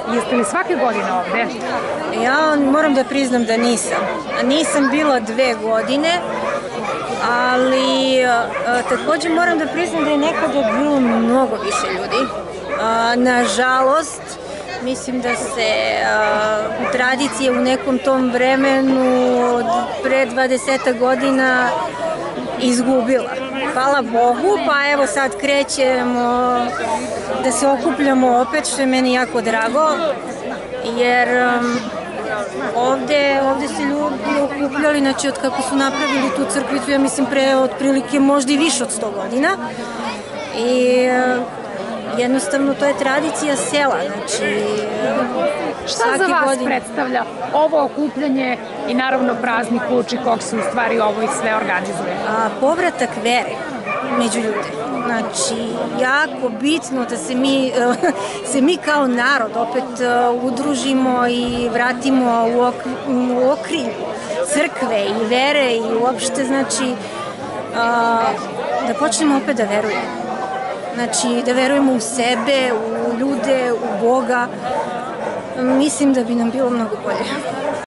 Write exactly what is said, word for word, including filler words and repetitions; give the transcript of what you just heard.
Jeste li svake godine ovde? Ja moram da priznam da nisam. Nisam bila dve godine, ali a, takođe moram da priznam da je nekada bilo mnogo više ljudi. A, nažalost, mislim da se a, tradicija u nekom tom vremenu od pre dvadeset godina izgubila. Hvala Bogu, pa evo sad krećemo da se okupljamo opet, što je meni jako drago, jer um, ovde, ovde se ljudi okupljali, znači od kako su napravili tu crkvicu, ja mislim pre otprilike možda i više od sto godina. I uh, jednostavno to je tradicija sela, znači šta za vas godin... predstavlja ovo okupljanje i naravno praznik uoči kog se u stvari ovo i sve organizuje? A, povratak vere među ljude. Znači, jako bitno da se mi, se mi kao narod opet udružimo i vratimo u, ok, u okrilju crkve i vere i uopšte, znači, a, da počnemo opet da verujemo. Znači, da verujemo u sebe, u ljude, u Boga. Mislim da bi nam bilo mnogo bolje.